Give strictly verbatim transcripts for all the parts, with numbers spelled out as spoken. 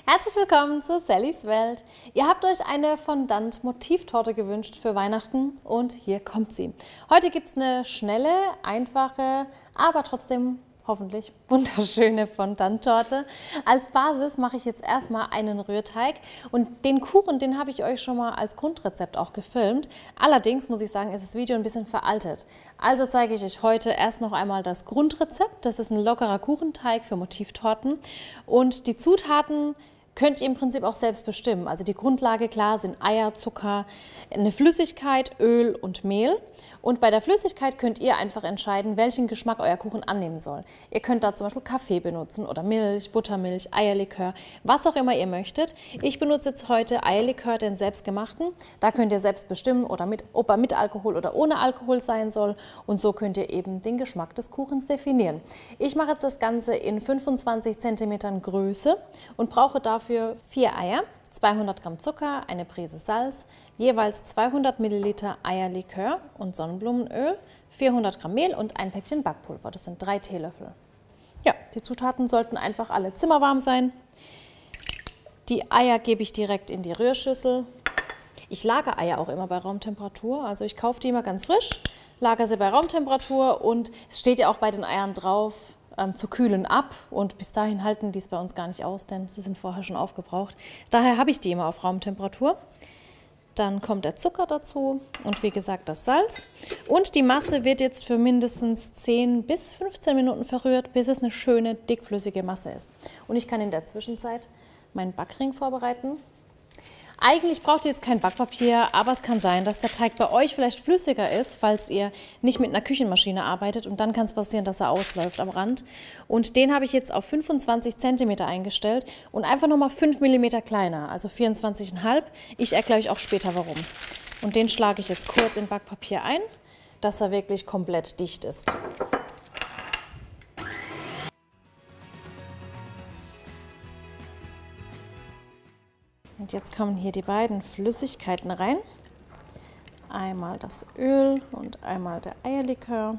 Herzlich willkommen zu Sallys Welt. Ihr habt euch eine Fondant-Motivtorte gewünscht für Weihnachten und hier kommt sie. Heute gibt es eine schnelle, einfache, aber trotzdem hoffentlich wunderschöne Fondant-Torte. Als Basis mache ich jetzt erstmal einen Rührteig und den Kuchen, den habe ich euch schon mal als Grundrezept auch gefilmt. Allerdings muss ich sagen, ist das Video ein bisschen veraltet. Also zeige ich euch heute erst noch einmal das Grundrezept. Das ist ein lockerer Kuchenteig für Motivtorten und die Zutaten könnt ihr im Prinzip auch selbst bestimmen. Also die Grundlage, klar, sind Eier, Zucker, eine Flüssigkeit, Öl und Mehl. Und bei der Flüssigkeit könnt ihr einfach entscheiden, welchen Geschmack euer Kuchen annehmen soll. Ihr könnt da zum Beispiel Kaffee benutzen oder Milch, Buttermilch, Eierlikör, was auch immer ihr möchtet. Ich benutze jetzt heute Eierlikör, den selbstgemachten. Da könnt ihr selbst bestimmen, oder mit, ob er mit Alkohol oder ohne Alkohol sein soll. Und so könnt ihr eben den Geschmack des Kuchens definieren. Ich mache jetzt das Ganze in fünfundzwanzig Zentimetern Größe und brauche dafür vier Eier, zweihundert Gramm Zucker, eine Prise Salz, jeweils zweihundert Milliliter Eierlikör und Sonnenblumenöl, vierhundert Gramm Mehl und ein Päckchen Backpulver. Das sind drei Teelöffel. Ja, die Zutaten sollten einfach alle zimmerwarm sein. Die Eier gebe ich direkt in die Rührschüssel. Ich lagere Eier auch immer bei Raumtemperatur, also ich kaufe die immer ganz frisch, lagere sie bei Raumtemperatur und es steht ja auch bei den Eiern drauf, Ähm, zu kühlen ab und bis dahin halten die es bei uns gar nicht aus, denn sie sind vorher schon aufgebraucht. Daher habe ich die immer auf Raumtemperatur. Dann kommt der Zucker dazu und wie gesagt das Salz. Und die Masse wird jetzt für mindestens zehn bis fünfzehn Minuten verrührt, bis es eine schöne, dickflüssige Masse ist. Und ich kann in der Zwischenzeit meinen Backring vorbereiten. Eigentlich braucht ihr jetzt kein Backpapier, aber es kann sein, dass der Teig bei euch vielleicht flüssiger ist, falls ihr nicht mit einer Küchenmaschine arbeitet. Und dann kann es passieren, dass er ausläuft am Rand. Und den habe ich jetzt auf fünfundzwanzig Zentimeter eingestellt und einfach nochmal fünf Millimeter kleiner, also vierundzwanzig Komma fünf. Ich erkläre euch auch später warum. Und den schlage ich jetzt kurz in Backpapier ein, dass er wirklich komplett dicht ist. Und jetzt kommen hier die beiden Flüssigkeiten rein. Einmal das Öl und einmal der Eierlikör.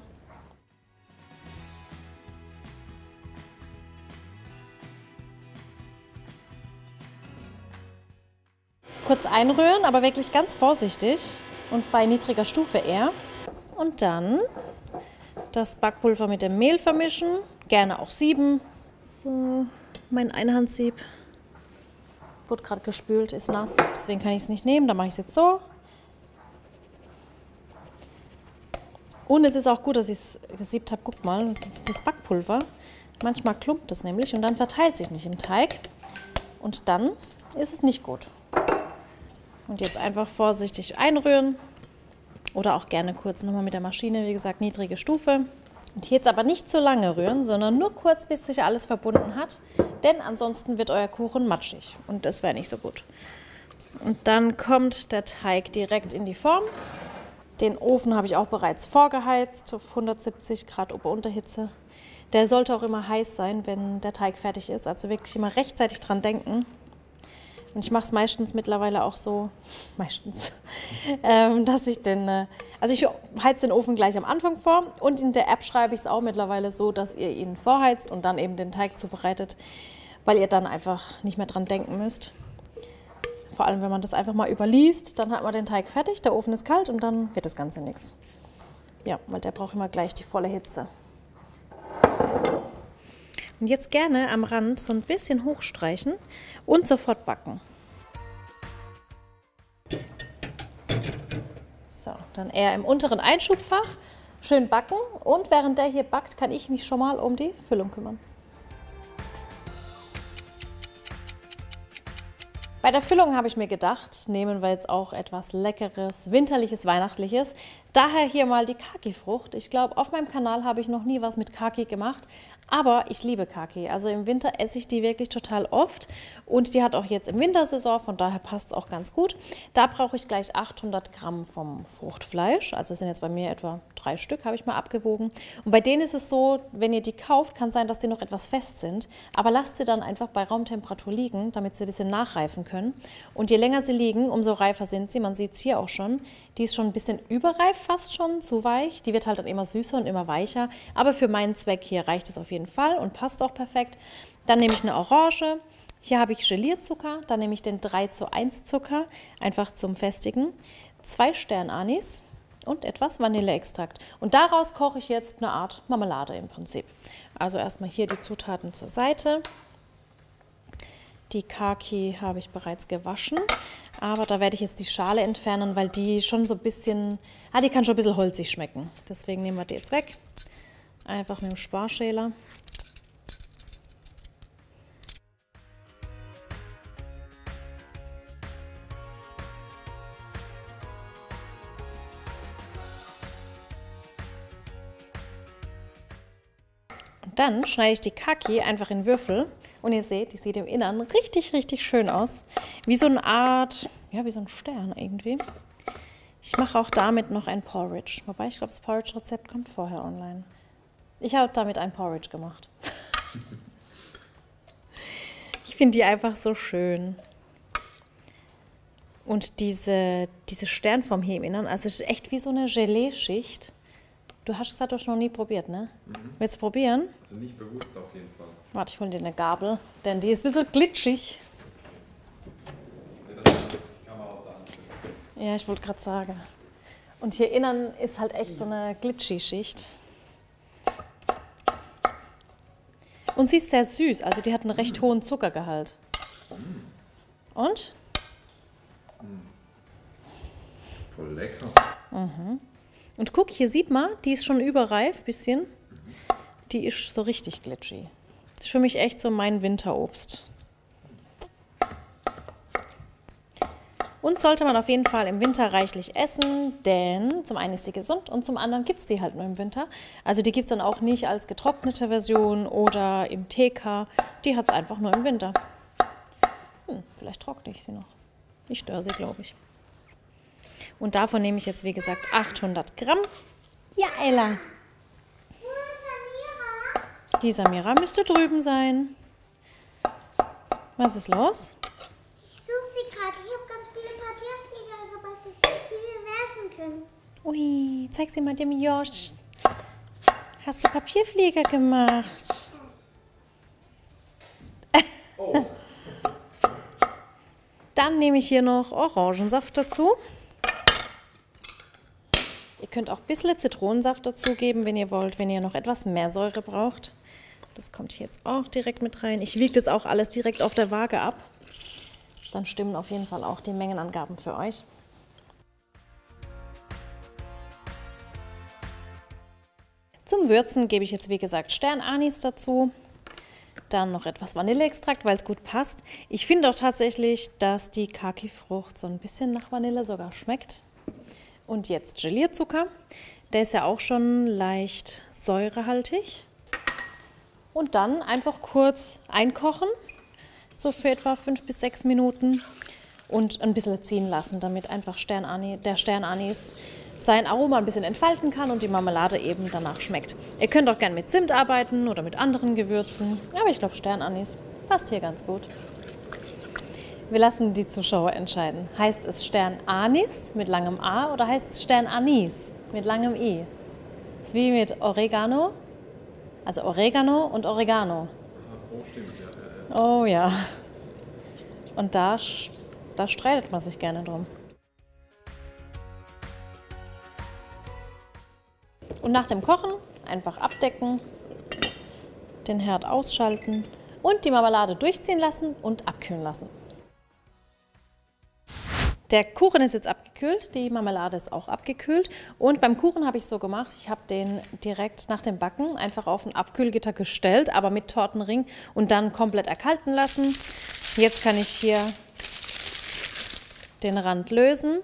Kurz einrühren, aber wirklich ganz vorsichtig und bei niedriger Stufe eher. Und dann das Backpulver mit dem Mehl vermischen, gerne auch sieben. So, mein Einhandsieb wurde gerade gespült, ist nass, deswegen kann ich es nicht nehmen. Dann mache ich es jetzt so. Und es ist auch gut, dass ich es gesiebt habe. Guck mal, das Backpulver. Manchmal klumpt es nämlich und dann verteilt sich nicht im Teig. Und dann ist es nicht gut. Und jetzt einfach vorsichtig einrühren. Oder auch gerne kurz nochmal mit der Maschine, wie gesagt, niedrige Stufe. Und jetzt aber nicht zu lange rühren, sondern nur kurz, bis sich alles verbunden hat. Denn ansonsten wird euer Kuchen matschig und das wäre nicht so gut. Und dann kommt der Teig direkt in die Form. Den Ofen habe ich auch bereits vorgeheizt auf hundertsiebzig Grad Ober-Unterhitze. Der sollte auch immer heiß sein, wenn der Teig fertig ist. Also wirklich immer rechtzeitig dran denken. Und ich mache es meistens mittlerweile auch so, meistens, ähm, dass ich den, äh, also ich heize den Ofen gleich am Anfang vor und in der App schreibe ich es auch mittlerweile so, dass ihr ihn vorheizt und dann eben den Teig zubereitet, weil ihr dann einfach nicht mehr dran denken müsst. Vor allem, wenn man das einfach mal überliest, dann hat man den Teig fertig, der Ofen ist kalt und dann wird das Ganze nichts. Ja, weil der braucht immer gleich die volle Hitze. Und jetzt gerne am Rand so ein bisschen hochstreichen und sofort backen. So, dann eher im unteren Einschubfach schön backen und während der hier backt, kann ich mich schon mal um die Füllung kümmern. Bei der Füllung habe ich mir gedacht, nehmen wir jetzt auch etwas Leckeres, Winterliches, Weihnachtliches. Daher hier mal die Kaki-Frucht. Ich glaube, auf meinem Kanal habe ich noch nie was mit Kaki gemacht, aber ich liebe Kaki. Also im Winter esse ich die wirklich total oft und die hat auch jetzt im Wintersaison, von daher passt es auch ganz gut. Da brauche ich gleich achthundert Gramm vom Fruchtfleisch, also das sind jetzt bei mir etwa drei Stück, habe ich mal abgewogen. Und bei denen ist es so, wenn ihr die kauft, kann sein, dass die noch etwas fest sind, aber lasst sie dann einfach bei Raumtemperatur liegen, damit sie ein bisschen nachreifen können. Und je länger sie liegen, umso reifer sind sie. Man sieht es hier auch schon. Die ist schon ein bisschen überreif, fast schon, zu weich. Die wird halt dann immer süßer und immer weicher. Aber für meinen Zweck hier reicht es auf jeden Fall und passt auch perfekt. Dann nehme ich eine Orange. Hier habe ich Gelierzucker, dann nehme ich den drei zu eins Zucker, einfach zum Festigen, zwei Sternanis und etwas Vanilleextrakt. Und daraus koche ich jetzt eine Art Marmelade im Prinzip. Also erstmal hier die Zutaten zur Seite. Die Kaki habe ich bereits gewaschen, aber da werde ich jetzt die Schale entfernen, weil die schon so ein bisschen, ah, die kann schon ein bisschen holzig schmecken. Deswegen nehmen wir die jetzt weg. Einfach mit dem Sparschäler. Und dann schneide ich die Kaki einfach in Würfel. Und ihr seht, die sieht im Inneren richtig, richtig schön aus. Wie so eine Art, ja, wie so ein Stern irgendwie. Ich mache auch damit noch ein Porridge. Wobei, ich glaube, das Porridge-Rezept kommt vorher online. Ich habe damit ein Porridge gemacht. Ich finde die einfach so schön. Und diese, diese Sternform hier im Inneren, also es ist echt wie so eine Gelee-Schicht. Du hast gesagt, du hast noch nie probiert, ne? Mhm. Willst du probieren? Also nicht bewusst auf jeden Fall. Warte, ich hole dir eine Gabel, denn die ist ein bisschen glitschig. Nee, das ist die Kamera aus der Hand. Ja, ich wollte gerade sagen. Und hier innen ist halt echt so eine Glitchy-Schicht. Und sie ist sehr süß, also die hat einen recht hohen Zuckergehalt. Und? Voll lecker. Mhm. Und guck, hier sieht man, die ist schon überreif, bisschen. Die ist so richtig glitchy. Das ist für mich echt so mein Winterobst. Und sollte man auf jeden Fall im Winter reichlich essen, denn zum einen ist sie gesund und zum anderen gibt es die halt nur im Winter. Also die gibt es dann auch nicht als getrocknete Version oder im T K. Die hat es einfach nur im Winter. Hm, vielleicht trockne ich sie noch. Ich störe sie, glaube ich. Und davon nehme ich jetzt, wie gesagt, achthundert Gramm. Ja, Ella. Wo ist Samira? Die Samira müsste drüben sein. Was ist los? Ich suche sie gerade. Ich habe ganz viele Papierflieger gebaut, die wir werfen können. Ui, zeig sie mal dem Josh. Hast du Papierflieger gemacht? Oh. Dann nehme ich hier noch Orangensaft dazu. Ihr könnt auch ein bisschen Zitronensaft dazugeben, wenn ihr wollt, wenn ihr noch etwas mehr Säure braucht. Das kommt hier jetzt auch direkt mit rein. Ich wiege das auch alles direkt auf der Waage ab. Dann stimmen auf jeden Fall auch die Mengenangaben für euch. Zum Würzen gebe ich jetzt, wie gesagt, Sternanis dazu. Dann noch etwas Vanilleextrakt, weil es gut passt. Ich finde auch tatsächlich, dass die Kaki-Frucht so ein bisschen nach Vanille sogar schmeckt. Und jetzt Gelierzucker. Der ist ja auch schon leicht säurehaltig. Und dann einfach kurz einkochen, so für etwa fünf bis sechs Minuten. Und ein bisschen ziehen lassen, damit einfach Sternanis, der Sternanis sein Aroma ein bisschen entfalten kann und die Marmelade eben danach schmeckt. Ihr könnt auch gerne mit Zimt arbeiten oder mit anderen Gewürzen, aber ich glaube Sternanis passt hier ganz gut. Wir lassen die Zuschauer entscheiden. Heißt es Sternanis mit langem A oder heißt es Sternanis mit langem I? Das ist wie mit Oregano, also Oregano und Oregano. Oh, stimmt, ja. Oh ja. Und da, da streitet man sich gerne drum. Und nach dem Kochen einfach abdecken, den Herd ausschalten und die Marmelade durchziehen lassen und abkühlen lassen. Der Kuchen ist jetzt abgekühlt, die Marmelade ist auch abgekühlt. Und beim Kuchen habe ich so gemacht, ich habe den direkt nach dem Backen einfach auf ein Abkühlgitter gestellt, aber mit Tortenring und dann komplett erkalten lassen. Jetzt kann ich hier den Rand lösen.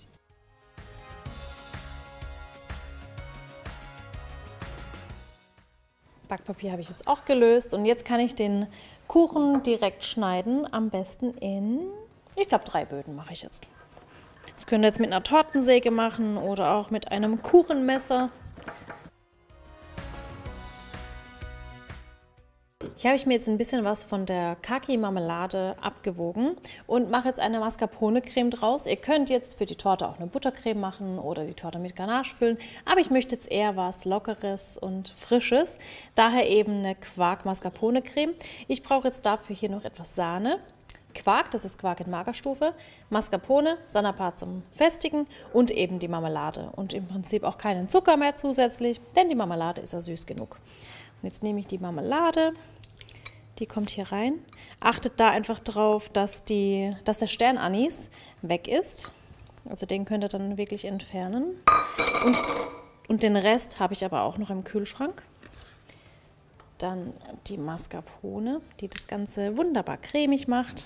Backpapier habe ich jetzt auch gelöst und jetzt kann ich den Kuchen direkt schneiden, am besten in, ich glaube, drei Böden mache ich jetzt. Das könnt ihr jetzt mit einer Tortensäge machen oder auch mit einem Kuchenmesser. Hier habe ich mir jetzt ein bisschen was von der Kaki-Marmelade abgewogen und mache jetzt eine Mascarpone-Creme draus. Ihr könnt jetzt für die Torte auch eine Buttercreme machen oder die Torte mit Ganache füllen, aber ich möchte jetzt eher was Lockeres und Frisches. Daher eben eine Quark-Mascarpone-Creme. Ich brauche jetzt dafür hier noch etwas Sahne. Quark, das ist Quark in Magerstufe, Mascarpone, Sanapar zum Festigen und eben die Marmelade. Und im Prinzip auch keinen Zucker mehr zusätzlich, denn die Marmelade ist ja süß genug. Und jetzt nehme ich die Marmelade, die kommt hier rein. Achtet da einfach drauf, dass, die, dass der Sternanis weg ist. Also den könnt ihr dann wirklich entfernen. Und, und den Rest habe ich aber auch noch im Kühlschrank. Dann die Mascarpone, die das Ganze wunderbar cremig macht.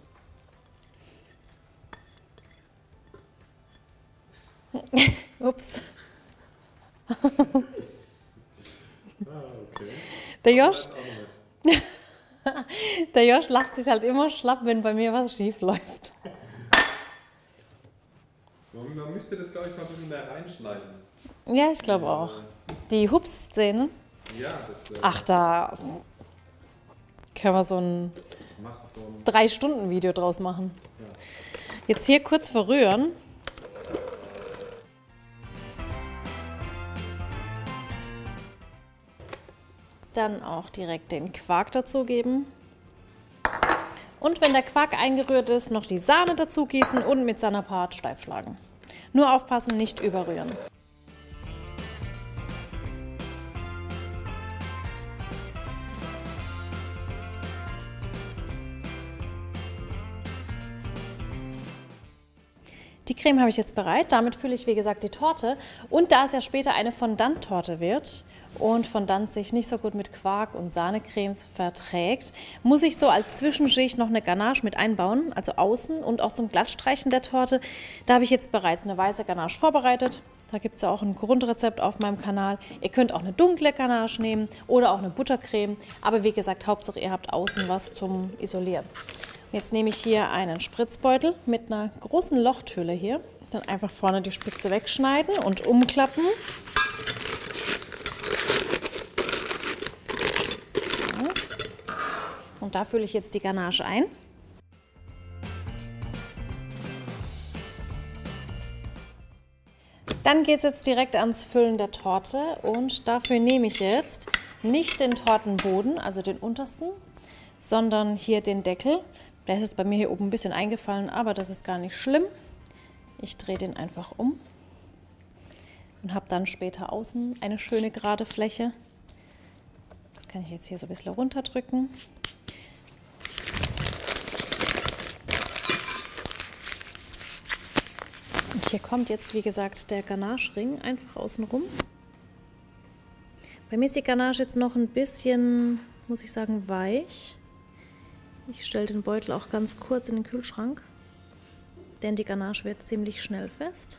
Ups. Ah, okay. Der Josh, der Josh lacht sich halt immer schlapp, wenn bei mir was schief läuft. Man müsste das, glaube ich, mal ein bisschen mehr reinschneiden. Ja, ich glaube auch. Die Hups-Szene. Ja, das, äh, Ach, da können wir so ein das macht so ein... drei Stunden Video draus machen. Ja. Jetzt hier kurz verrühren. Dann auch direkt den Quark dazugeben. Und wenn der Quark eingerührt ist, noch die Sahne dazu gießen und mit Sanapar steif schlagen. Nur aufpassen, nicht überrühren. Die Creme habe ich jetzt bereit. Damit fülle ich, wie gesagt, die Torte. Und da es ja später eine Fondant-Torte wird und Fondant sich nicht so gut mit Quark und Sahnecremes verträgt, muss ich so als Zwischenschicht noch eine Ganache mit einbauen, also außen und auch zum Glattstreichen der Torte. Da habe ich jetzt bereits eine weiße Ganache vorbereitet. Da gibt es ja auch ein Grundrezept auf meinem Kanal. Ihr könnt auch eine dunkle Ganache nehmen oder auch eine Buttercreme. Aber wie gesagt, Hauptsache ihr habt außen was zum Isolieren. Jetzt nehme ich hier einen Spritzbeutel mit einer großen Lochtülle hier. Dann einfach vorne die Spitze wegschneiden und umklappen. So. Und da fülle ich jetzt die Ganache ein. Dann geht es jetzt direkt ans Füllen der Torte und dafür nehme ich jetzt nicht den Tortenboden, also den untersten, sondern hier den Deckel. Der ist jetzt bei mir hier oben ein bisschen eingefallen, aber das ist gar nicht schlimm. Ich drehe den einfach um und habe dann später außen eine schöne gerade Fläche. Das kann ich jetzt hier so ein bisschen runterdrücken. Und hier kommt jetzt, wie gesagt, der Ganache-Ring einfach außen rum. Bei mir ist die Ganache jetzt noch ein bisschen, muss ich sagen, weich. Ich stelle den Beutel auch ganz kurz in den Kühlschrank, denn die Ganache wird ziemlich schnell fest.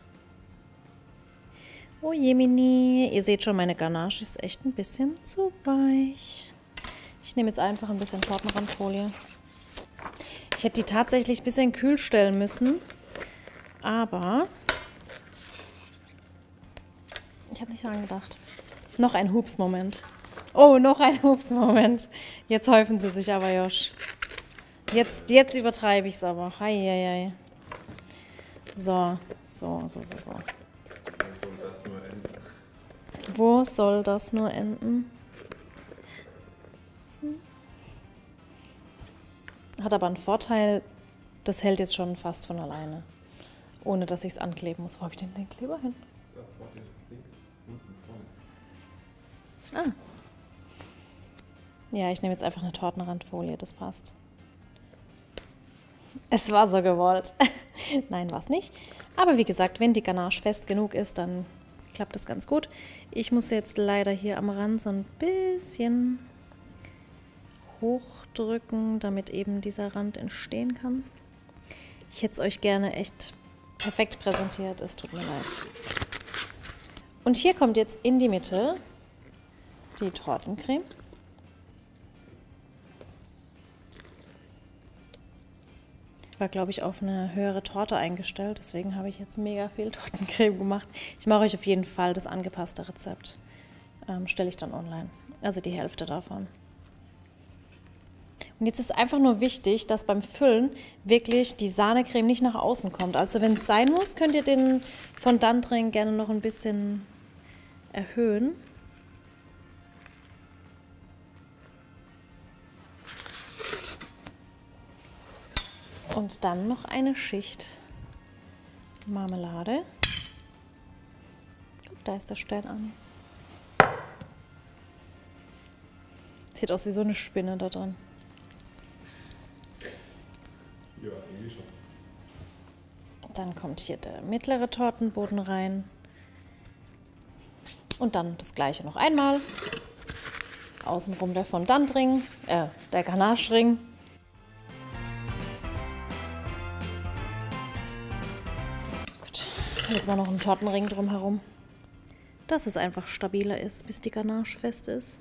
Oh Jemini, ihr seht schon, meine Ganache ist echt ein bisschen zu weich. Ich nehme jetzt einfach ein bisschen Tortenrandfolie. Ich hätte die tatsächlich ein bisschen kühl stellen müssen, aber ich habe nicht dran gedacht. Noch ein Hups-Moment. Oh, noch ein Hups-Moment. Jetzt häufen sie sich aber, Josh. Jetzt, jetzt übertreibe ich es aber. Hei, hei, hei. So, so, so, so, so. Wo soll das nur enden? Wo soll das nur enden? Hat aber einen Vorteil, das hält jetzt schon fast von alleine. Ohne dass ich es ankleben muss. Wo habe ich denn den Kleber hin? Da vor dir, links, unten, vorne. Ah. Ja, ich nehme jetzt einfach eine Tortenrandfolie, das passt. Es war so gewollt. Nein, war es nicht. Aber wie gesagt, wenn die Ganache fest genug ist, dann klappt das ganz gut. Ich muss jetzt leider hier am Rand so ein bisschen hochdrücken, damit eben dieser Rand entstehen kann. Ich hätte es euch gerne echt perfekt präsentiert, es tut mir leid. Und hier kommt jetzt in die Mitte die Tortencreme. Ich war, glaube ich, auf eine höhere Torte eingestellt, deswegen habe ich jetzt mega viel Tortencreme gemacht. Ich mache euch auf jeden Fall das angepasste Rezept. Ähm, stelle ich dann online. Also die Hälfte davon. Und jetzt ist einfach nur wichtig, dass beim Füllen wirklich die Sahnecreme nicht nach außen kommt. Also wenn es sein muss, könnt ihr den Fondantring gerne noch ein bisschen erhöhen. Und dann noch eine Schicht Marmelade. Guck, da ist der Sternanis. Sieht aus wie so eine Spinne da drin. Ja, irgendwie schon. Dann kommt hier der mittlere Tortenboden rein. Und dann das gleiche noch einmal. Außenrum der Fondantring, äh, der Ganache-Ring. Gut, jetzt mal noch einen Tortenring drumherum. Dass es einfach stabiler ist, bis die Ganache fest ist.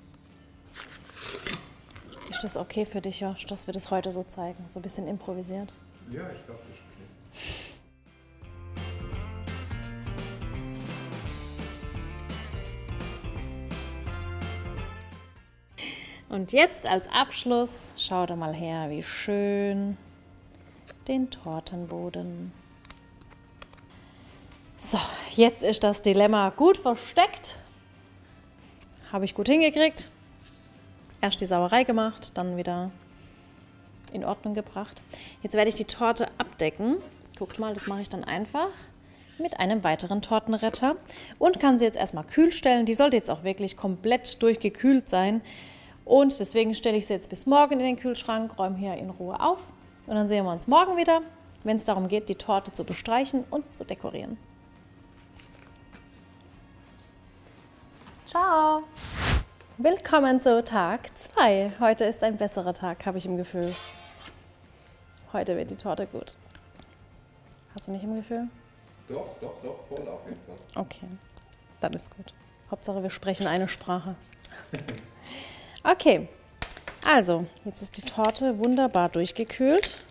Ist das okay für dich, Josh, dass wir das heute so zeigen? So ein bisschen improvisiert? Ja, ich glaube, das ist okay. Und jetzt als Abschluss, schau da mal her, wie schön den Tortenboden. So, jetzt ist das Dilemma gut versteckt. Habe ich gut hingekriegt. Erst die Sauerei gemacht, dann wieder in Ordnung gebracht. Jetzt werde ich die Torte abdecken. Guckt mal, das mache ich dann einfach mit einem weiteren Tortenretter und kann sie jetzt erstmal kühl stellen. Die sollte jetzt auch wirklich komplett durchgekühlt sein. Und deswegen stelle ich sie jetzt bis morgen in den Kühlschrank, räume hier in Ruhe auf. Und dann sehen wir uns morgen wieder, wenn es darum geht, die Torte zu bestreichen und zu dekorieren. Ciao! Willkommen zu Tag zwei. Heute ist ein besserer Tag, habe ich im Gefühl. Heute wird die Torte gut. Hast du nicht im Gefühl? Doch, doch, doch, voll auf jeden Fall. Okay, dann ist gut. Hauptsache, wir sprechen eine Sprache. Okay, also, jetzt ist die Torte wunderbar durchgekühlt.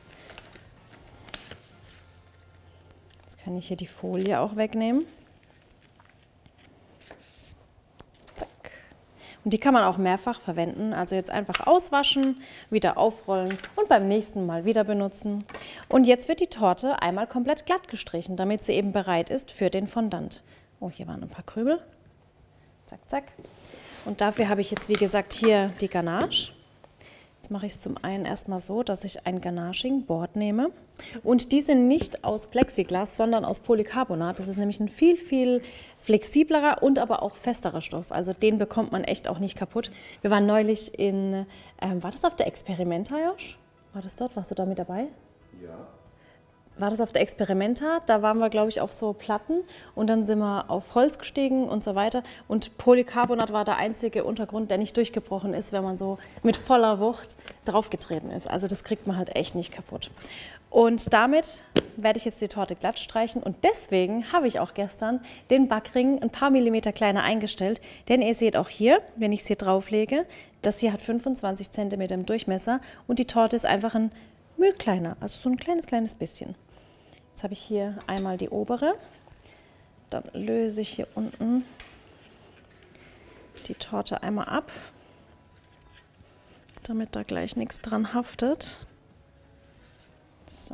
Jetzt kann ich hier die Folie auch wegnehmen. Und die kann man auch mehrfach verwenden, also jetzt einfach auswaschen, wieder aufrollen und beim nächsten Mal wieder benutzen. Und jetzt wird die Torte einmal komplett glatt gestrichen, damit sie eben bereit ist für den Fondant. Oh, hier waren ein paar Krümel. Zack, zack. Und dafür habe ich jetzt, wie gesagt, hier die Ganache. Jetzt mache ich es zum einen erstmal so, dass ich ein Ganaching Board nehme. Und die sind nicht aus Plexiglas, sondern aus Polycarbonat. Das ist nämlich ein viel, viel flexiblerer und aber auch festerer Stoff. Also den bekommt man echt auch nicht kaputt. Wir waren neulich in, ähm, war das auf der Experimenta, Josh? War das dort? Warst du da mit dabei? Ja. War das auf der Experimenta? Da waren wir, glaube ich, auf so Platten und dann sind wir auf Holz gestiegen und so weiter. Und Polycarbonat war der einzige Untergrund, der nicht durchgebrochen ist, wenn man so mit voller Wucht draufgetreten ist. Also das kriegt man halt echt nicht kaputt. Und damit werde ich jetzt die Torte glatt streichen und deswegen habe ich auch gestern den Backring ein paar Millimeter kleiner eingestellt, denn ihr seht auch hier, wenn ich es hier drauflege, das hier hat fünfundzwanzig Zentimeter im Durchmesser und die Torte ist einfach ein Müll kleiner, also so ein kleines, kleines bisschen. Jetzt habe ich hier einmal die obere, dann löse ich hier unten die Torte einmal ab, damit da gleich nichts dran haftet. So,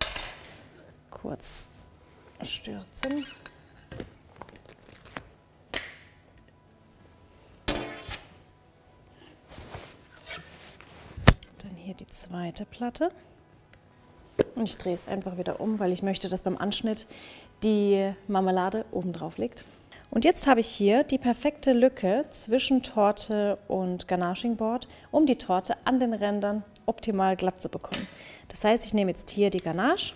kurz stürzen. Dann hier die zweite Platte. Und ich drehe es einfach wieder um, weil ich möchte, dass beim Anschnitt die Marmelade oben drauf liegt. Und jetzt habe ich hier die perfekte Lücke zwischen Torte und Ganaching Board, um die Torte an den Rändern optimal glatt zu bekommen. Das heißt, ich nehme jetzt hier die Ganache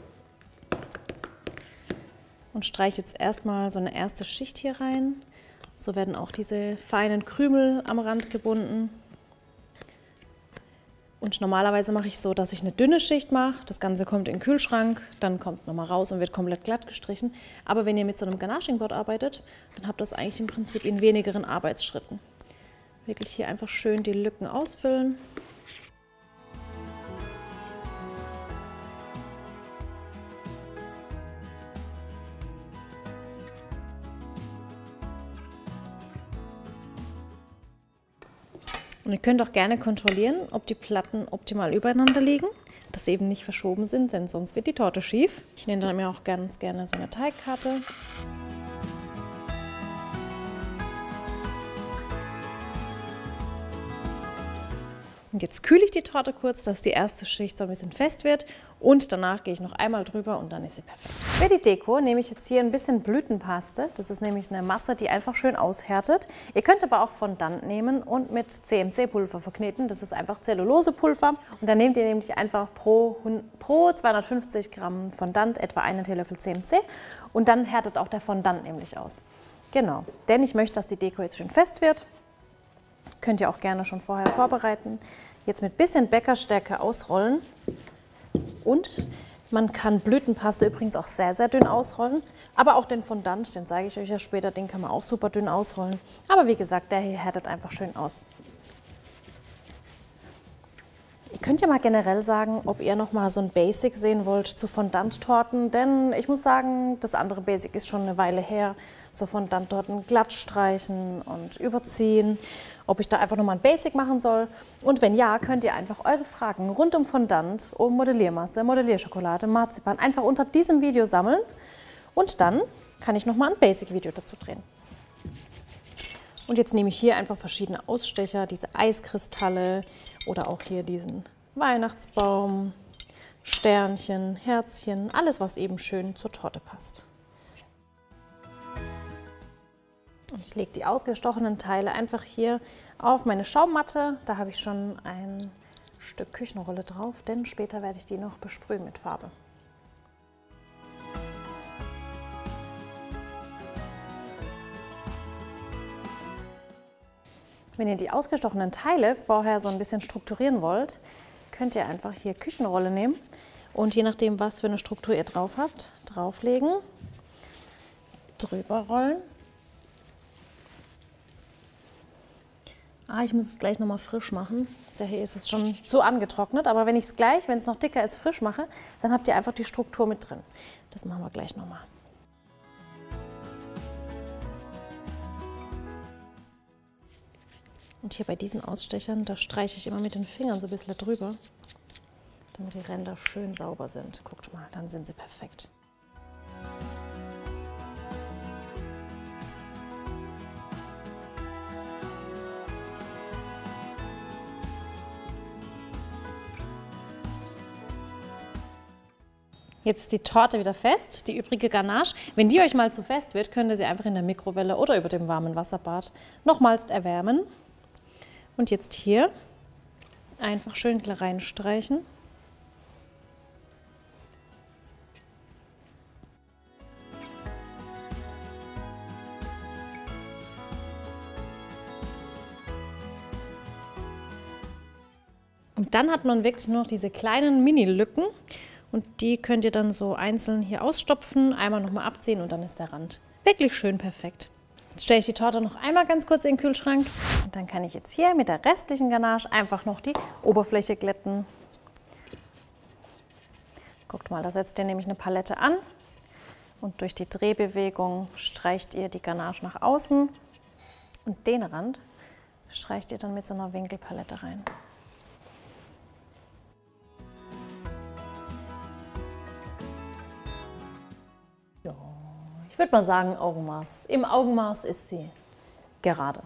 und streiche jetzt erstmal so eine erste Schicht hier rein. So werden auch diese feinen Krümel am Rand gebunden. Und normalerweise mache ich so, dass ich eine dünne Schicht mache. Das Ganze kommt in den Kühlschrank, dann kommt es nochmal raus und wird komplett glatt gestrichen. Aber wenn ihr mit so einem Ganaching Board arbeitet, dann habt ihr das eigentlich im Prinzip in wenigeren Arbeitsschritten. Wirklich hier einfach schön die Lücken ausfüllen. Und ihr könnt auch gerne kontrollieren, ob die Platten optimal übereinander liegen, dass sie eben nicht verschoben sind, denn sonst wird die Torte schief. Ich nehme dann mir auch ganz gerne so eine Teigkarte. Und jetzt kühle ich die Torte kurz, dass die erste Schicht so ein bisschen fest wird und danach gehe ich noch einmal drüber und dann ist sie perfekt. Für die Deko nehme ich jetzt hier ein bisschen Blütenpaste. Das ist nämlich eine Masse, die einfach schön aushärtet. Ihr könnt aber auch Fondant nehmen und mit C M C-Pulver verkneten. Das ist einfach Zellulosepulver. Und dann nehmt ihr nämlich einfach pro, pro zweihundertfünfzig Gramm Fondant etwa einen Teelöffel C M C und dann härtet auch der Fondant nämlich aus. Genau, denn ich möchte, dass die Deko jetzt schön fest wird. Könnt ihr auch gerne schon vorher vorbereiten. Jetzt mit bisschen Bäckerstärke ausrollen. Und man kann Blütenpaste übrigens auch sehr, sehr dünn ausrollen. Aber auch den Fondant, den zeige ich euch ja später, den kann man auch super dünn ausrollen. Aber wie gesagt, der hier härtet einfach schön aus. Ihr könnt ja mal generell sagen, ob ihr noch mal so ein Basic sehen wollt zu Fondant-Torten, denn ich muss sagen, das andere Basic ist schon eine Weile her. So Fondant-Torten glatt streichen und überziehen, ob ich da einfach noch mal ein Basic machen soll. Und wenn ja, könnt ihr einfach eure Fragen rund um Fondant, um Modelliermasse, Modellierschokolade, Marzipan einfach unter diesem Video sammeln und dann kann ich noch mal ein Basic-Video dazu drehen. Und jetzt nehme ich hier einfach verschiedene Ausstecher, diese Eiskristalle oder auch hier diesen Weihnachtsbaum, Sternchen, Herzchen, alles, was eben schön zur Torte passt. Und ich lege die ausgestochenen Teile einfach hier auf meine Schaummatte. Da habe ich schon ein Stück Küchenrolle drauf, denn später werde ich die noch besprühen mit Farbe. Wenn ihr die ausgestochenen Teile vorher so ein bisschen strukturieren wollt, könnt ihr einfach hier Küchenrolle nehmen und je nachdem, was für eine Struktur ihr drauf habt, drauflegen, drüber rollen. Ah, ich muss es gleich nochmal frisch machen. Der hier ist es schon so angetrocknet, aber wenn ich es gleich, wenn es noch dicker ist, frisch mache, dann habt ihr einfach die Struktur mit drin. Das machen wir gleich nochmal. Und hier bei diesen Ausstechern, da streiche ich immer mit den Fingern so ein bisschen drüber, damit die Ränder schön sauber sind. Guckt mal, dann sind sie perfekt. Jetzt ist die Torte wieder fest, die übrige Ganache. Wenn die euch mal zu fest wird, könnt ihr sie einfach in der Mikrowelle oder über dem warmen Wasserbad nochmals erwärmen. Und jetzt hier einfach schön reinstreichen. Und dann hat man wirklich nur noch diese kleinen Mini-Lücken. Und die könnt ihr dann so einzeln hier ausstopfen, einmal nochmal abziehen und dann ist der Rand wirklich schön perfekt. Jetzt stelle ich die Torte noch einmal ganz kurz in den Kühlschrank und dann kann ich jetzt hier mit der restlichen Ganache einfach noch die Oberfläche glätten. Guckt mal, da setzt ihr nämlich eine Palette an und durch die Drehbewegung streicht ihr die Ganache nach außen und den Rand streicht ihr dann mit so einer Winkelpalette rein. Ich würde mal sagen Augenmaß. Im Augenmaß ist sie gerade.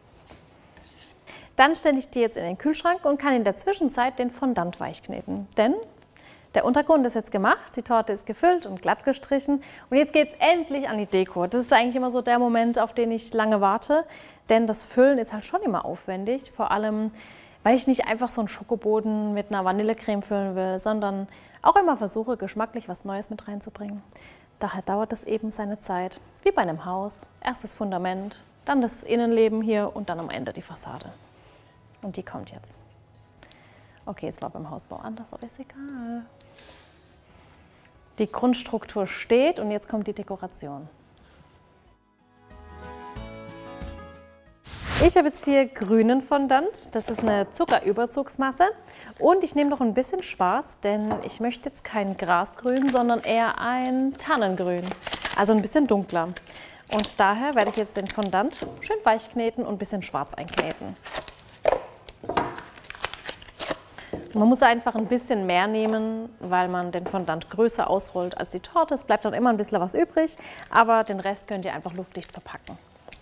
Dann stelle ich die jetzt in den Kühlschrank und kann in der Zwischenzeit den Fondant weichkneten. Denn der Untergrund ist jetzt gemacht, die Torte ist gefüllt und glatt gestrichen. Und jetzt geht es endlich an die Deko. Das ist eigentlich immer so der Moment, auf den ich lange warte. Denn das Füllen ist halt schon immer aufwendig. Vor allem, weil ich nicht einfach so einen Schokoboden mit einer Vanillecreme füllen will, sondern auch immer versuche, geschmacklich was Neues mit reinzubringen. Daher dauert das eben seine Zeit, wie bei einem Haus. Erst das Fundament, dann das Innenleben hier und dann am Ende die Fassade. Und die kommt jetzt. Okay, es war beim Hausbau anders, aber ist egal. Die Grundstruktur steht und jetzt kommt die Dekoration. Ich habe jetzt hier grünen Fondant, das ist eine Zuckerüberzugsmasse und ich nehme noch ein bisschen schwarz, denn ich möchte jetzt kein Grasgrün, sondern eher ein Tannengrün, also ein bisschen dunkler. Und daher werde ich jetzt den Fondant schön weich kneten und ein bisschen schwarz einkneten. Man muss einfach ein bisschen mehr nehmen, weil man den Fondant größer ausrollt als die Torte. Es bleibt dann immer ein bisschen was übrig, aber den Rest könnt ihr einfach luftdicht verpacken.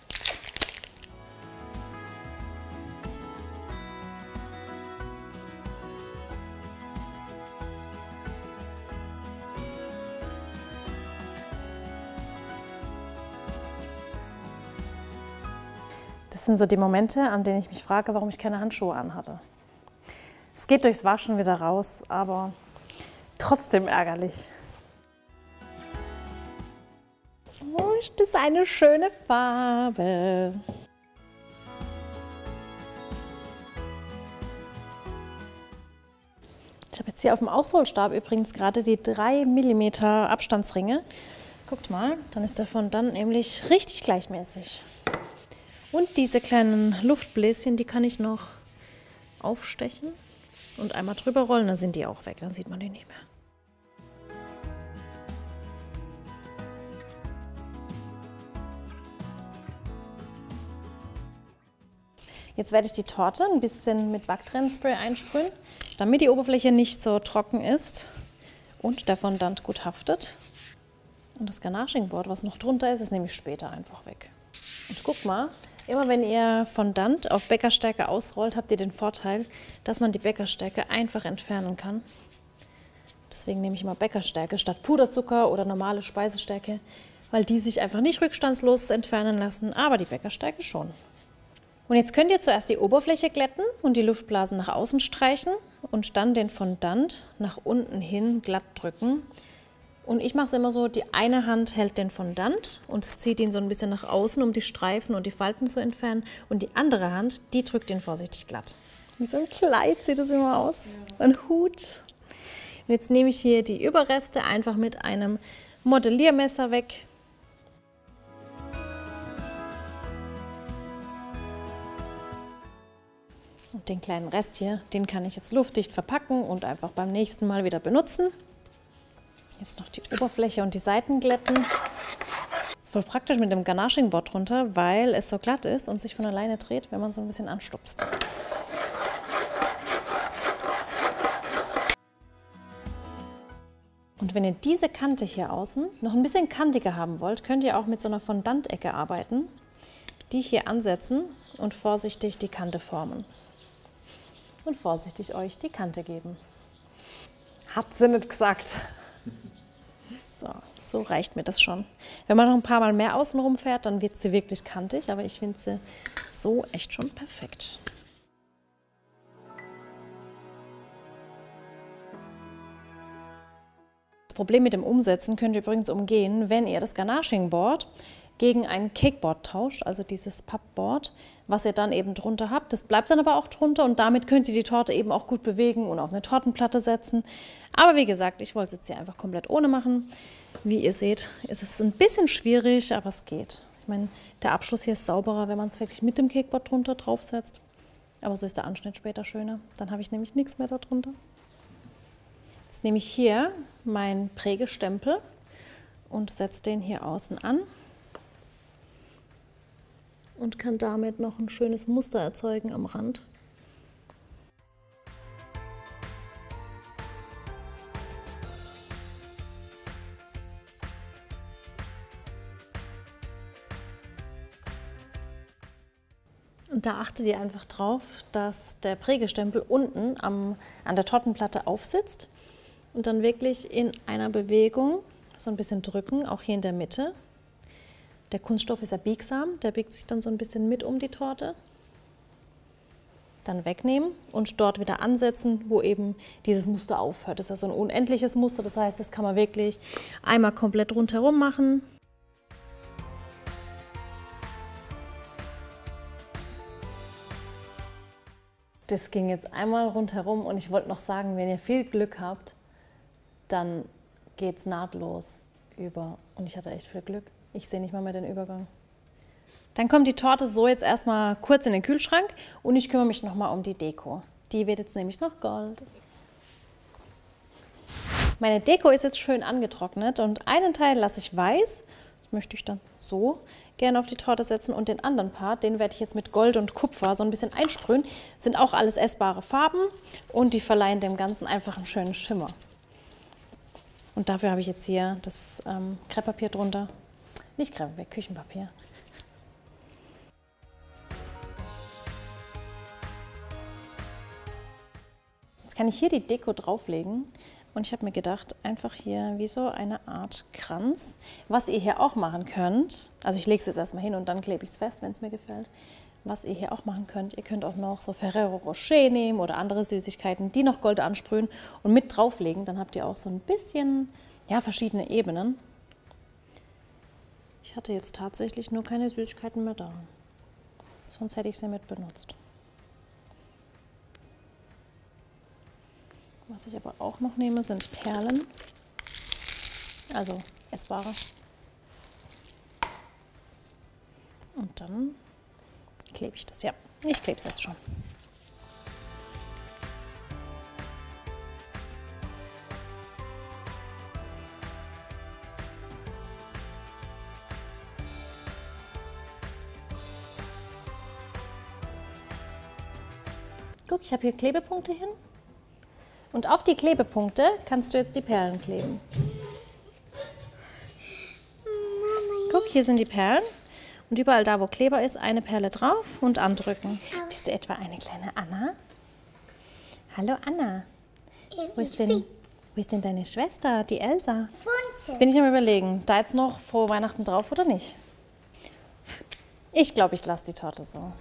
Das sind so die Momente, an denen ich mich frage, warum ich keine Handschuhe anhatte. Es geht durchs Waschen wieder raus, aber trotzdem ärgerlich. Oh, ist das eine schöne Farbe. Ich habe jetzt hier auf dem Ausholstab übrigens gerade die drei Millimeter Abstandsringe. Guckt mal, dann ist der Fondant nämlich richtig gleichmäßig. Und diese kleinen Luftbläschen, die kann ich noch aufstechen und einmal drüber rollen, dann sind die auch weg, dann sieht man die nicht mehr. Jetzt werde ich die Torte ein bisschen mit Backtrennspray einsprühen, damit die Oberfläche nicht so trocken ist und der Fondant gut haftet. Und das Ganaching Board, was noch drunter ist, ist nämlich später einfach weg. Und guck mal, immer wenn ihr Fondant auf Bäckerstärke ausrollt, habt ihr den Vorteil, dass man die Bäckerstärke einfach entfernen kann. Deswegen nehme ich immer Bäckerstärke statt Puderzucker oder normale Speisestärke, weil die sich einfach nicht rückstandslos entfernen lassen, aber die Bäckerstärke schon. Und jetzt könnt ihr zuerst die Oberfläche glätten und die Luftblasen nach außen streichen und dann den Fondant nach unten hin glatt drücken. Und ich mache es immer so, die eine Hand hält den Fondant und zieht ihn so ein bisschen nach außen, um die Streifen und die Falten zu entfernen. Und die andere Hand, die drückt ihn vorsichtig glatt. Wie so ein Kleid sieht das immer aus. Ein Hut. Und jetzt nehme ich hier die Überreste einfach mit einem Modelliermesser weg. Und den kleinen Rest hier, den kann ich jetzt luftdicht verpacken und einfach beim nächsten Mal wieder benutzen. Jetzt noch die Oberfläche und die Seiten glätten. Das ist voll praktisch mit dem Ganaching Board drunter, weil es so glatt ist und sich von alleine dreht, wenn man so ein bisschen anstupst. Und wenn ihr diese Kante hier außen noch ein bisschen kantiger haben wollt, könnt ihr auch mit so einer Fondantecke arbeiten. Die hier ansetzen und vorsichtig die Kante formen. Und vorsichtig euch die Kante geben. Hat sie nicht gesagt. So, so reicht mir das schon. Wenn man noch ein paar Mal mehr außenrum fährt, dann wird sie wirklich kantig, aber ich finde sie so echt schon perfekt. Das Problem mit dem Umsetzen könnt ihr übrigens umgehen, wenn ihr das Ganaching Board gegen ein Cakeboard tauscht, also dieses Pappboard, was ihr dann eben drunter habt. Das bleibt dann aber auch drunter und damit könnt ihr die Torte eben auch gut bewegen und auf eine Tortenplatte setzen. Aber wie gesagt, ich wollte es jetzt hier einfach komplett ohne machen. Wie ihr seht, ist es ein bisschen schwierig, aber es geht. Ich meine, der Abschluss hier ist sauberer, wenn man es wirklich mit dem Cakeboard drunter draufsetzt. Aber so ist der Anschnitt später schöner. Dann habe ich nämlich nichts mehr darunter. Jetzt nehme ich hier meinen Prägestempel und setze den hier außen an. Und kann damit noch ein schönes Muster erzeugen am Rand. Und da achtet ihr einfach drauf, dass der Prägestempel unten am, an der Tortenplatte aufsitzt und dann wirklich in einer Bewegung so ein bisschen drücken, auch hier in der Mitte. Der Kunststoff ist ja biegsam, der biegt sich dann so ein bisschen mit um die Torte. Dann wegnehmen und dort wieder ansetzen, wo eben dieses Muster aufhört. Das ist ja so ein unendliches Muster, das heißt, das kann man wirklich einmal komplett rundherum machen. Das ging jetzt einmal rundherum und ich wollte noch sagen, wenn ihr viel Glück habt, dann geht es nahtlos über. Und ich hatte echt viel Glück. Ich sehe nicht mal mehr den Übergang. Dann kommt die Torte so jetzt erstmal kurz in den Kühlschrank und ich kümmere mich nochmal um die Deko. Die wird jetzt nämlich noch Gold. Meine Deko ist jetzt schön angetrocknet und einen Teil lasse ich weiß. Das möchte ich dann so gerne auf die Torte setzen. Und den anderen Part, den werde ich jetzt mit Gold und Kupfer so ein bisschen einsprühen. Sind auch alles essbare Farben und die verleihen dem Ganzen einfach einen schönen Schimmer. Und dafür habe ich jetzt hier das ähm, Krepppapier drunter. Nicht Krepppapier, Küchenpapier. Jetzt kann ich hier die Deko drauflegen. Und ich habe mir gedacht, einfach hier wie so eine Art Kranz. Was ihr hier auch machen könnt, also ich lege es jetzt erstmal hin und dann klebe ich es fest, wenn es mir gefällt. Was ihr hier auch machen könnt, ihr könnt auch noch so Ferrero Rocher nehmen oder andere Süßigkeiten, die noch Gold ansprühen und mit drauflegen. Dann habt ihr auch so ein bisschen, ja, verschiedene Ebenen. Ich hatte jetzt tatsächlich nur keine Süßigkeiten mehr da. Sonst hätte ich sie mit benutzt. Was ich aber auch noch nehme, sind Perlen, also essbare. Und dann klebe ich das. Ja, ich klebe es jetzt schon. Guck, ich habe hier Klebepunkte hin. Und auf die Klebepunkte kannst du jetzt die Perlen kleben. Guck, hier sind die Perlen. Und überall da, wo Kleber ist, eine Perle drauf und andrücken. Bist du etwa eine kleine Anna? Hallo Anna. Wo ist denn, wo ist denn deine Schwester, die Elsa? Jetzt bin ich am Überlegen, da jetzt noch frohe Weihnachten drauf oder nicht? Ich glaube, ich lasse die Torte so.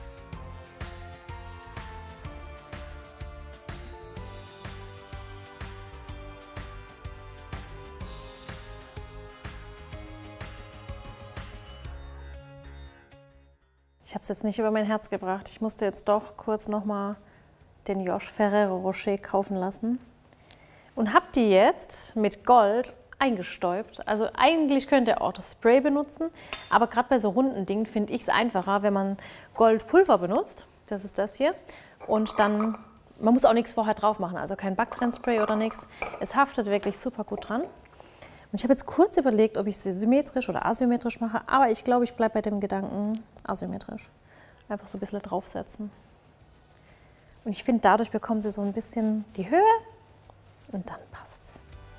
Ich habe es jetzt nicht über mein Herz gebracht. Ich musste jetzt doch kurz nochmal den Josh Ferrero Rocher kaufen lassen. Und habe die jetzt mit Gold eingestäubt. Also eigentlich könnt ihr auch das Spray benutzen. Aber gerade bei so runden Dingen finde ich es einfacher, wenn man Goldpulver benutzt. Das ist das hier. Und dann, man muss auch nichts vorher drauf machen. Also kein Backtrennspray oder nichts. Es haftet wirklich super gut dran. Und ich habe jetzt kurz überlegt, ob ich sie symmetrisch oder asymmetrisch mache, aber ich glaube, ich bleibe bei dem Gedanken asymmetrisch. Einfach so ein bisschen draufsetzen. Und ich finde, dadurch bekommen sie so ein bisschen die Höhe und dann passt's.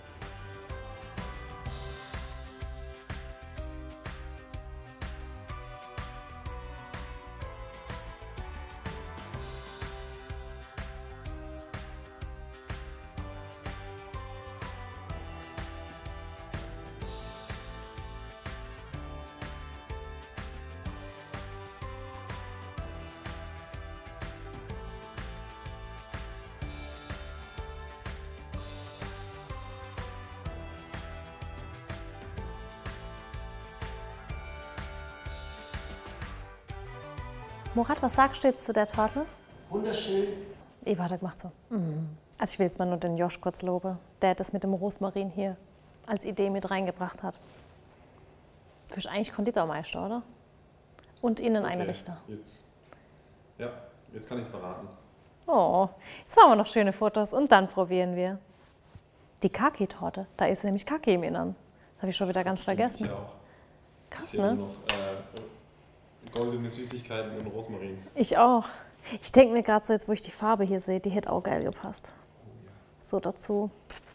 Murat, was sagst du jetzt zu der Torte? Wunderschön. Eva hat gemacht so. Mm. Also ich will jetzt mal nur den Josh kurz loben, der das mit dem Rosmarin hier als Idee mit reingebracht hat. Du bist eigentlich Konditormeister, oder? Und Inneneinrichter. Okay, jetzt, ja, jetzt kann ich es verraten. Oh, jetzt machen wir noch schöne Fotos und dann probieren wir. Die Kaki-Torte, da ist nämlich Kaki im Innern. Das habe ich schon wieder ganz vergessen. Ich auch. Krass, ich ne? Nur noch, äh, goldene Süßigkeiten und Rosmarin. Ich auch. Ich denke mir gerade so, jetzt wo ich die Farbe hier sehe, die hätte auch geil gepasst. Oh, ja. So dazu.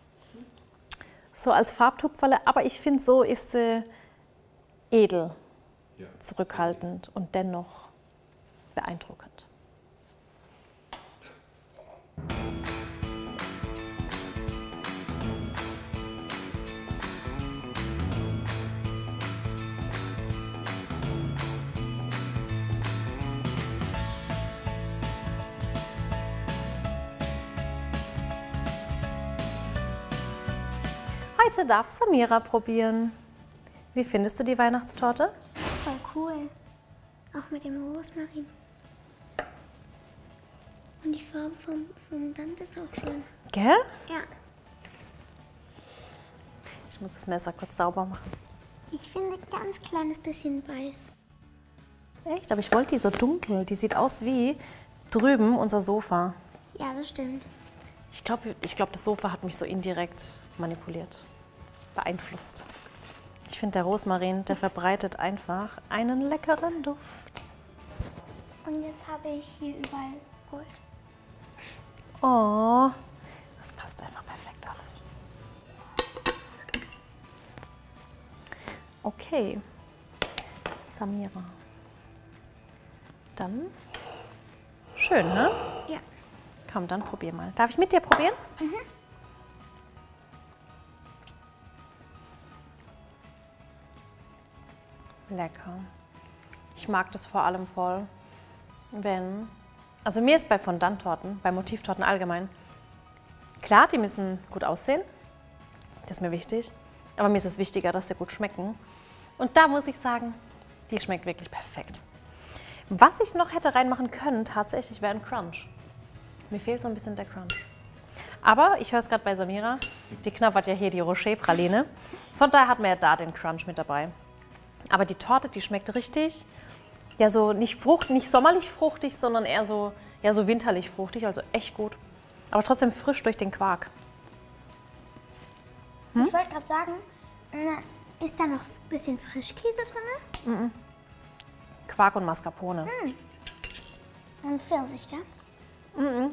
So als Farbtupferle, aber ich finde, so ist sie edel, Ja, zurückhaltend und dennoch beeindruckend. Heute darf Samira probieren. Wie findest du die Weihnachtstorte? Voll cool. Auch mit dem Rosmarin. Und die Farbe vom, vom Dant ist auch schön. Gell? Ja. Ich muss das Messer kurz sauber machen. Ich finde ein ganz kleines bisschen weiß. Echt? Aber ich wollte die so dunkel. Die sieht aus wie drüben unser Sofa. Ja, das stimmt. Ich glaube, ich glaub, das Sofa hat mich so indirekt manipuliert, beeinflusst. Ich finde, der Rosmarin, der verbreitet einfach einen leckeren Duft. Und jetzt habe ich hier überall Gold. Oh, das passt einfach perfekt alles. Okay, Samira. Dann, schön, ne? Ja. Komm, dann probier mal. Darf ich mit dir probieren? Mhm. Lecker. Ich mag das vor allem voll, wenn, also mir ist bei Fondant-Torten, bei Motivtorten allgemein, klar, die müssen gut aussehen, das ist mir wichtig, aber mir ist es wichtiger, dass sie gut schmecken. Und da muss ich sagen, die schmeckt wirklich perfekt. Was ich noch hätte reinmachen können, tatsächlich wäre ein Crunch. Mir fehlt so ein bisschen der Crunch. Aber ich höre es gerade bei Samira, die knabbert ja hier die Rocher-Praline. Von daher hat man ja da den Crunch mit dabei. Aber die Torte, die schmeckt richtig, ja so nicht frucht, nicht sommerlich fruchtig, sondern eher so, ja so winterlich fruchtig, also echt gut. Aber trotzdem frisch durch den Quark. Hm? Ich wollte gerade sagen, ist da noch ein bisschen Frischkäse drin? Mhm. Quark und Mascarpone. Mhm. Und Pfirsich, gell? Mhm.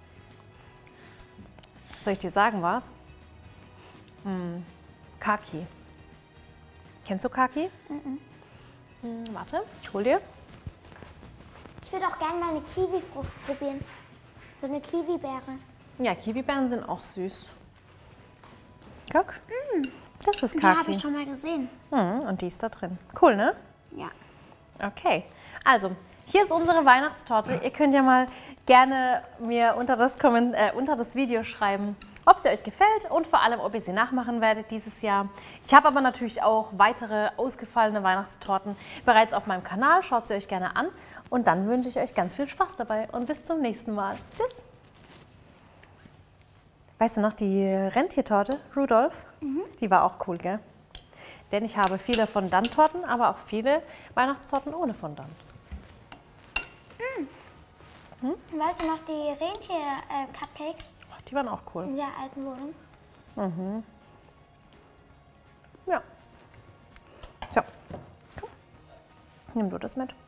Soll ich dir sagen, was? Mhm. Kaki. Kennst du Kaki? Mhm. Hm, warte, ich hol dir. Ich würde auch gerne mal eine Kiwifrucht probieren. So eine Kiwibeere. Ja, Kiwibeeren sind auch süß. Guck, Mm. das ist Die Kaki. habe ich schon mal gesehen. Mhm, und die ist da drin. Cool, ne? Ja. Okay, also hier ist unsere Weihnachtstorte. Ihr könnt ja mal gerne mir unter das, Komment äh, unter das Video schreiben, ob sie euch gefällt und vor allem, ob ihr sie nachmachen werdet dieses Jahr. Ich habe aber natürlich auch weitere ausgefallene Weihnachtstorten bereits auf meinem Kanal. Schaut sie euch gerne an und dann wünsche ich euch ganz viel Spaß dabei und bis zum nächsten Mal. Tschüss! Weißt du noch die Rentiertorte, Rudolf? Mhm. Die war auch cool, gell? Denn ich habe viele Fondant-Torten, aber auch viele Weihnachtstorten ohne Fondant. Mhm. Hm? Weißt du noch die Rentier-Cupcakes? Oh, die waren auch cool. In der alten Wohnung. Mhm. Ja. So, komm. Nimm du das mit.